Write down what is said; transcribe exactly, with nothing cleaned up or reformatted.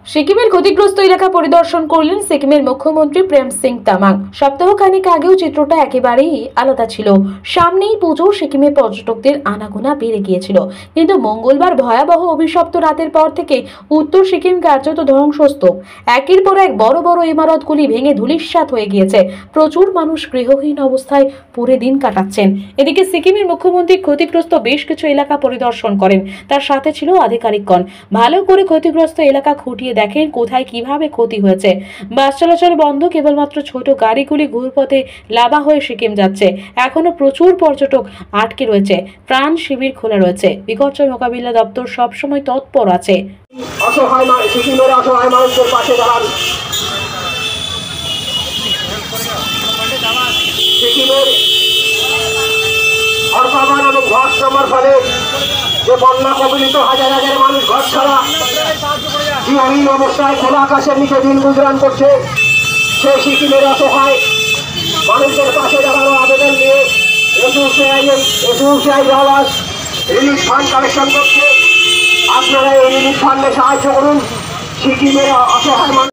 সিকিমের ক্ষতিগ্রস্ত এলাকা পরিদর্শন করলেন সিকিমের মুখ্যমন্ত্রী প্রেম সিং তামাং। সপ্তাহখানেক আগেও চিত্রটা একেবারেই আলাদা ছিল। সামনেই পুজো, সিকিমে পর্যটকদের আনাগোনা বেড়ে গিয়েছিল। কিন্তু মঙ্গলবার ভয়াবহ অভিশপ্ত রাতের পর থেকে উত্তর সিকিম কার্যত ধ্বংসস্তূপ। একের পর এক বড় বড় ইমারতগুলি ভেঙে ধূলিসাৎ হয়ে গিয়েছে। প্রচুর মানুষ গৃহহীন অবস্থায় পুরে দিন কাটাচ্ছেন। এদিকে সিকিমের মুখ্যমন্ত্রী ক্ষতিগ্রস্ত বেশ কিছু এলাকা পরিদর্শন করেন। তার সাথে ছিল আধিকারিকগণ। ভালো করে ক্ষতিগ্রস্ত এলাকা খুঁটিয়ে দেখেন কোথায় কিভাবে ক্ষতি হয়েছে। বাস চলাচল বন্ধ, কেবলমাত্র ছোট গাড়িগুলি ঘুরপথে লাভা হয়ে সিকিম যাচ্ছে। এখনো প্রচুর পর্যটক আটকে রয়েছে। প্রাণ শিবির খোলা রয়েছে। বিপর্যয় মোকাবিলা দপ্তর সবসময় তৎপর আছে। অসহায় সিকিমের অসহায় মানুষদের পাশে দাঁড়ান। সিকিমের অর্পাবান এবং ধস নামার ফলে যে বন্যা কবলিত হাজার হাজার মানুষ ঘর ছাড়া জীবনহীন অবস্থায় খোলা আকাশের নিচে দিন গুজরান করছে, সেই সিকিমের অসহায় মানুষদের পাশে দাঁড়ানো আবেদন নিয়ে SUCI SUCI dollar relief fund collection করছে। আপনারা এই রিলিফ ফান্ডে সাহায্য করুন। সিকিমের অসহায়